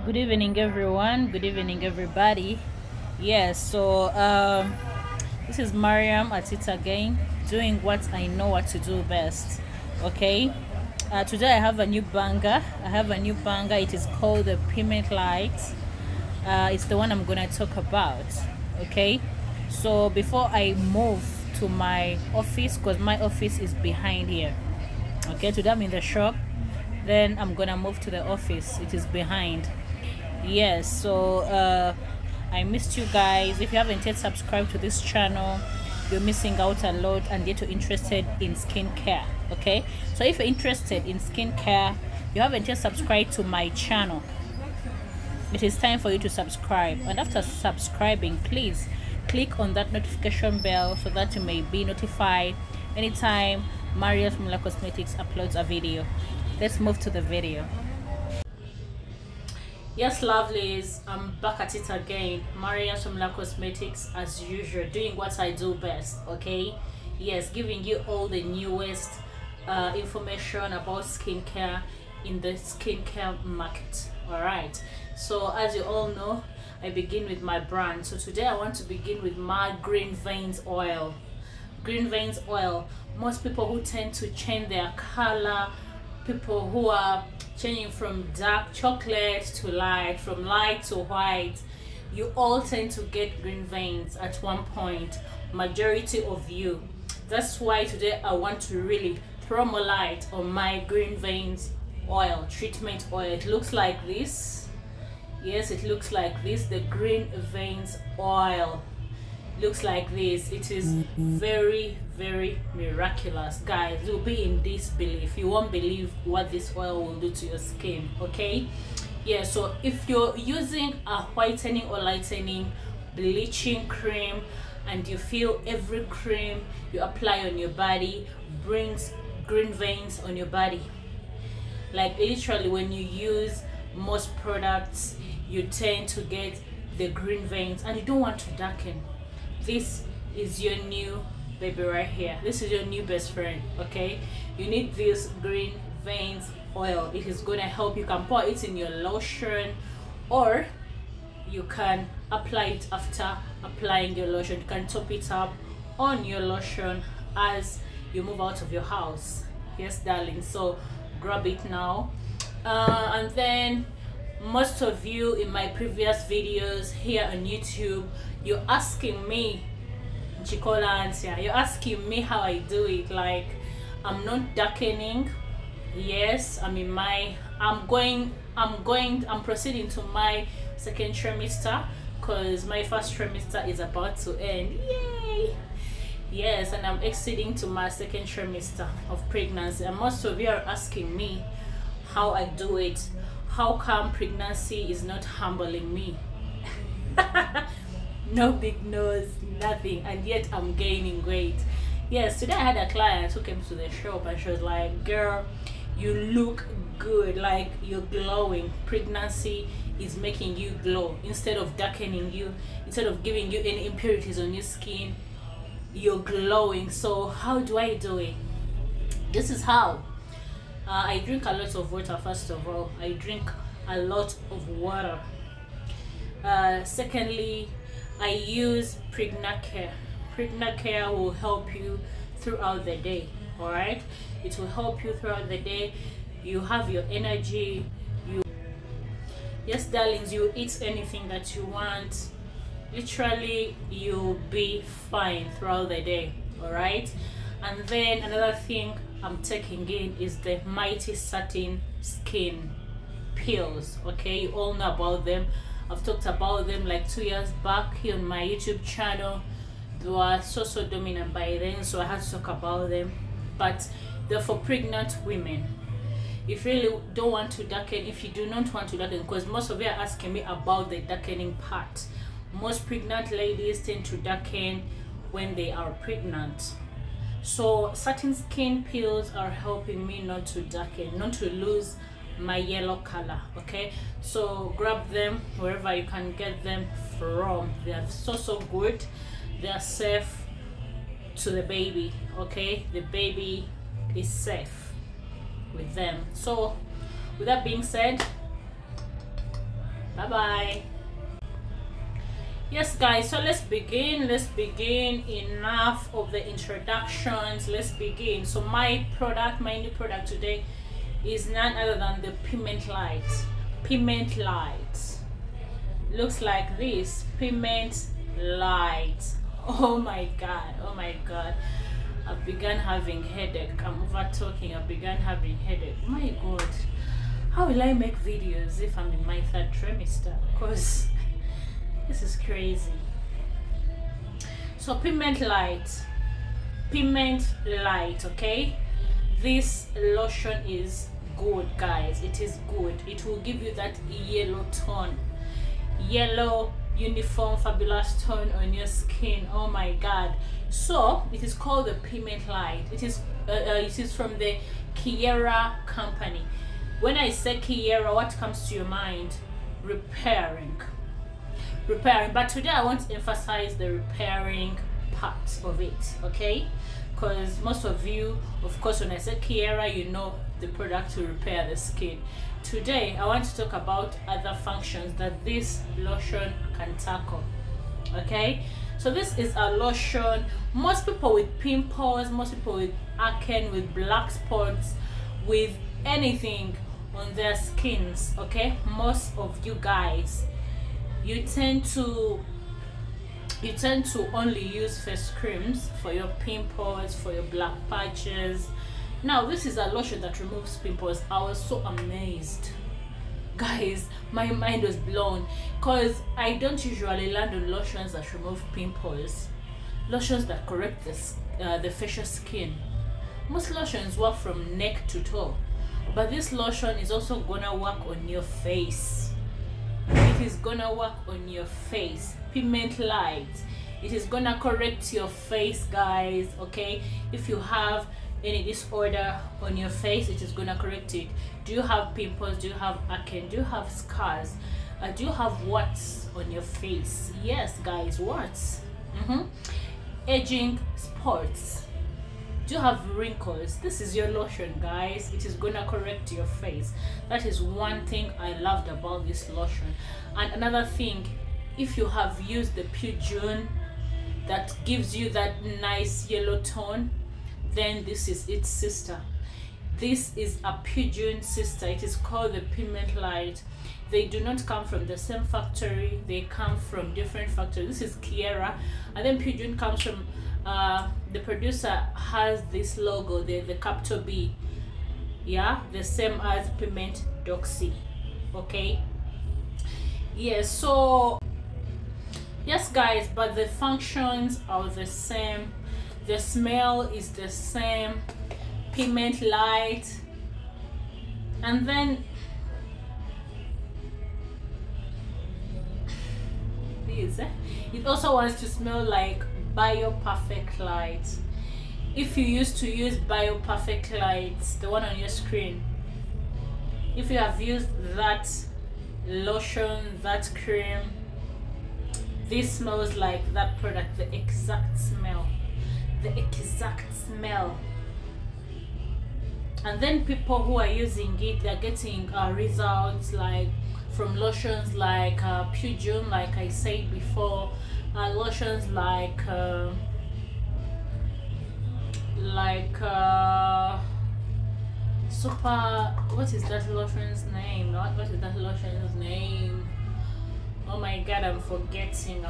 Good evening, everyone. Good evening, everybody. Yes, so this is Mariam at it again, doing what I know what to do best. Okay, today I have a new banger. It is called the Payment Light. It's the one I'm gonna talk about. Okay, so before I move to my office, because my office is behind here. Okay, today I'm in the shop. Then I'm gonna move to the office. It is behind. Yes, so I missed you guys. If you haven't yet subscribed to this channel, you're missing out a lot, and yet you're interested in skincare. Okay, so if you're interested in skincare, you haven't yet subscribed to my channel, it is time for you to subscribe. And after subscribing, please click on that notification bell so that you may be notified anytime Maria Formula Cosmetics uploads a video. Let's move to the video. Yes, lovelies, I'm back at it again. Maria Formula Cosmetics, as usual, doing what I do best. Okay, yes, giving you all the newest information about skincare in the skincare market. All right, so as you all know, I begin with my brand. So today I want to begin with my Green Veins oil. Green Veins oil, most people who tend to change their color, people who are changing from dark chocolate to light, from light to white, you all tend to get green veins at one point, majority of you. That's why today I want to really throw more light on my Green Veins oil, treatment oil. It looks like this. Yes, it looks like this, the Green Veins oil looks like this. It is very miraculous, guys. You'll be in disbelief. You won't believe what this oil will do to your skin. Okay, yeah, so if you're using a whitening or lightening bleaching cream and you feel every cream you apply on your body brings green veins on your body, like literally when you use most products you tend to get the green veins and you don't want to darken, this is your new baby right here. This is your new best friend. Okay, you need this Green Veins oil. It is gonna help. You can pour it in your lotion, or you can apply it after applying your lotion. You can top it up on your lotion as you move out of your house. Yes, darling, so grab it now. And then most of you in my previous videos here on YouTube, you're asking me, you're asking me how I do it. Like, I'm not darkening. Yes, I'm proceeding to my second trimester because my first trimester is about to end. Yay! Yes, and I'm exiting to my second trimester of pregnancy, and most of you are asking me how I do it. How come pregnancy is not humbling me? No big nose, nothing, and yet I'm gaining weight. Yes, today I had a client who came to the shop and she was like, girl, you look good, like you're glowing. Pregnancy is making you glow. Instead of darkening you, instead of giving you any impurities on your skin, you're glowing. So how do I do it? This is how. I drink a lot of water. First of all, I drink a lot of water. Secondly, I use Pregnacare. Pregnacare will help you throughout the day. All right, it will help you throughout the day. You have your energy. Yes, darlings, you eat anything that you want. Literally, you'll be fine throughout the day. All right, and then another thing I'm taking in is the Mighty Satin Skin pills. Okay, you all know about them. I've talked about them like 2 years back here on my YouTube channel. They were so dominant by then, so I had to talk about them. But they're for pregnant women. If you really don't want to darken, if you do not want to darken, because most of you are asking me about the darkening part. Most pregnant ladies tend to darken when they are pregnant. So satin skin pills are helping me not to darken, not to lose my yellow color. Okay, so grab them wherever you can get them from. They are so good. They are safe to the baby. Okay, the baby is safe with them. So with that being said, Bye bye. Yes guys, so let's begin. Enough of the introductions, let's begin. So my new product today is none other than the Pigment Light. Looks like this. Pigment Light. Oh my god, I've begun having headache. I'm over talking. I've begun having headache. My god, how will I make videos if I'm in my 3rd trimester? Because this is crazy. So Pigment Light, okay, this lotion is good guys. It is good. It will give you that yellow tone, yellow uniform fabulous tone on your skin. Oh my god. So it is called the Pigment Light. It is from the Kiera company. When I say Kiera, what comes to your mind? Repairing. But today I want to emphasize the repairing part of it, okay? Because most of you, of course, when I say Kiera, you know the product to repair the skin. Today I want to talk about other functions that this lotion can tackle, okay? So this is a lotion. Most people with pimples, most people with acne, with black spots, with anything on their skins, okay, most of you guys, you tend to only use face creams for your pimples, for your black patches. Now this is a lotion that removes pimples. I was so amazed guys, my mind was blown, because I don't usually land on lotions that remove pimples, lotions that correct the facial skin. Most lotions work from neck to toe, but this lotion is also gonna work on your face. It is gonna work on your face. Pigment Light, it is gonna correct your face guys, okay? If you have any disorder on your face, it is gonna correct it. Do you have pimples? Do you have acne? Do you have scars? Do you have warts on your face? Yes guys, warts. Aging spots. Do you have wrinkles? This is your lotion guys. It is gonna correct your face. That is one thing I loved about this lotion. And another thing, if you have used the Pujune that gives you that nice yellow tone, then this is its sister. This is a Pujune sister. It is called the Pigment Light. They do not come from the same factory, they come from different factories. This is Kiera, and then Pujune comes from the producer has this logo, the capital B, yeah, the same as Pigment Doxy, okay? Yes, so yes guys, but the functions are the same, the smell is the same. Pigment Light, and then this, it also wants to smell like Bio Perfect Light. If you used to use Bio Perfect Light, the one on your screen, if you have used that lotion, that cream, this smells like that product, the exact smell. And then people who are using it, they're getting results like from lotions like Pujune, like I said before, lotions like super, what is that lotion's name? What is that lotion's name? Oh my god, I'm forgetting.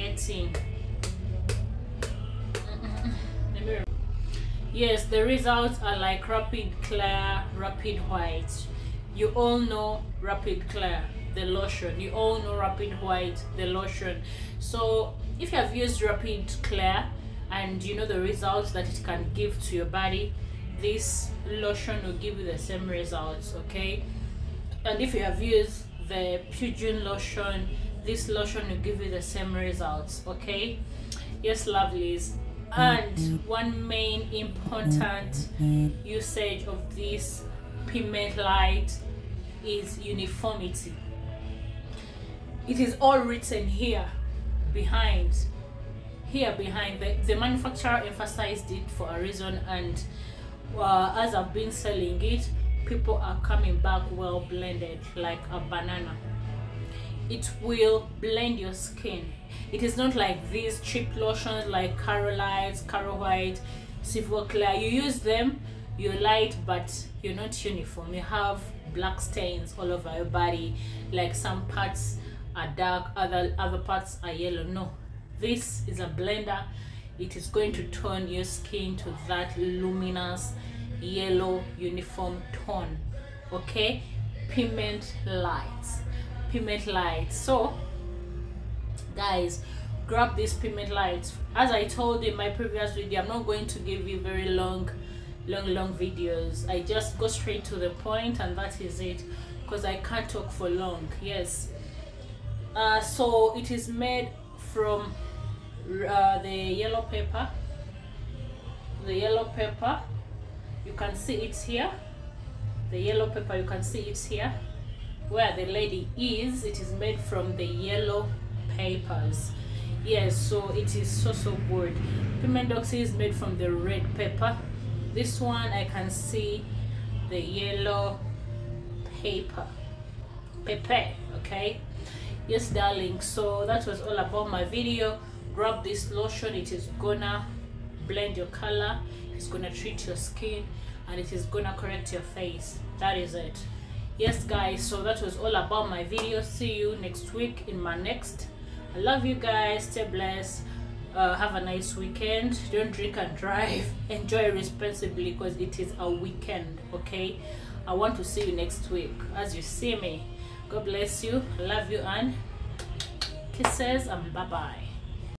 Yes, the results are like Rapid Clear, Rapid White. You all know Rapid Clear, the lotion. You all know Rapid White, the lotion. So if you have used Rapid Clear and you know the results that it can give to your body, this lotion will give you the same results, okay? And if you have used the Pujune lotion, this lotion will give you the same results, okay? Yes, lovelies. And one main important usage of this Pigment Light is uniformity. It is all written here behind. The manufacturer emphasized it for a reason, and as I've been selling it, people are coming back well blended like a banana. it will blend your skin. It is not like these cheap lotions like Carolite, Caro White, Silver Clear. You use them, you're light, but you're not uniform. You have black stains all over your body, like some parts are dark, other parts are yellow. No, this is a blender. It is going to turn your skin to that luminous yellow uniform tone. Okay, pigment lights. So guys, grab these pigment lights. As I told you in my previous video, I'm not going to give you very long videos. I just go straight to the point, and that is it, because I can't talk for long. Yes, so it is made from the yellow pepper. You can see it here. The yellow pepper, you can see it here where the lady is. It is made from the yellow peppers. Yes, so it is so good. Pigment Oxy is made from the red pepper. This one I can see the yellow pepper. Okay, yes darling, so that was all about my video. Grab this lotion. It is gonna blend your color, it's gonna treat your skin, and it is gonna correct your face. That is it. Yes guys, so that was all about my video. See you next week in my next. I love you guys. Stay blessed. Have a nice weekend. Don't drink and drive. Enjoy responsibly, because it is a weekend. Okay, I want to see you next week as you see me. God bless you. I love you, and kisses, and bye bye.